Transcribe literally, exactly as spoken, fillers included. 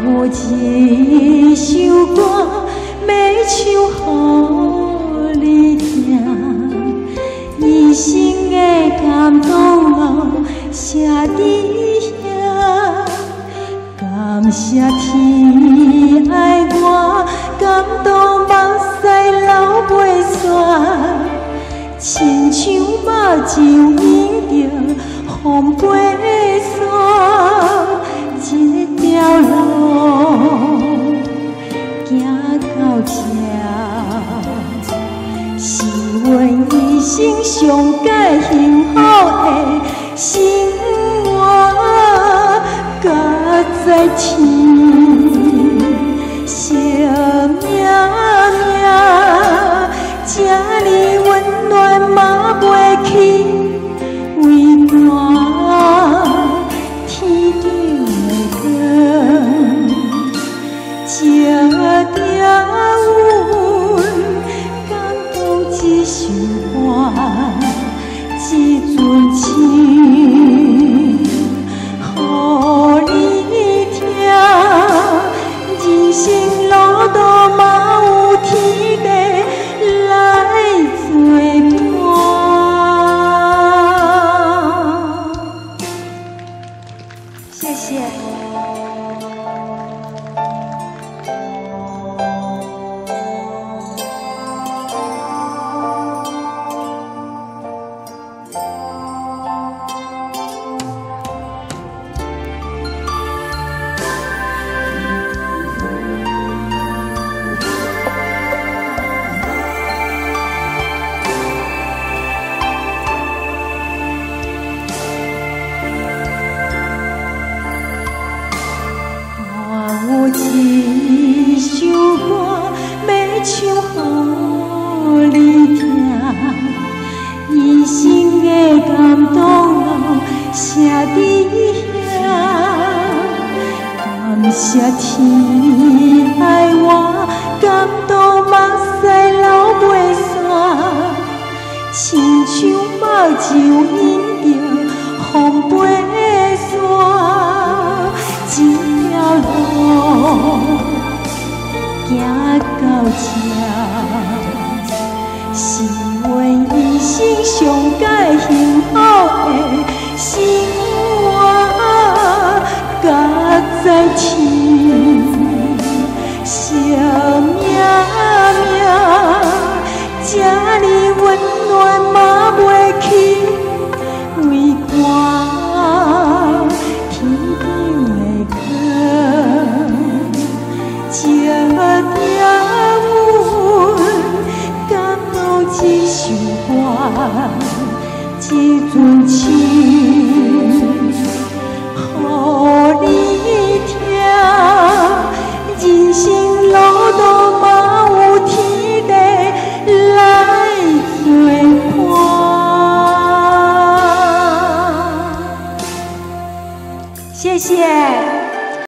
有一首歌要唱予你听，一生的感动留写伫遐。感谢天爱我，感动目屎流袂煞，亲像目睭引着风飞沙。这条路行到这，是阮一生上解幸福的生活。甲在天，惜命命，这呢温暖嘛袂去为寒。天顶的光，这条阮感动一首歌，一阵情。予你听，人生路途嘛有天地来作伴。谢谢。一首歌要唱予你听，一生的感动留写伫遐。感谢天爱我，感动目屎流袂煞，亲像目睭引着风飞沙。这条路行到这，是阮一生上解幸福的生活。甲在天，惜命命，这呢温暖嘛袂去为寒。天顶的光，这条阮感动一首歌，一阵情。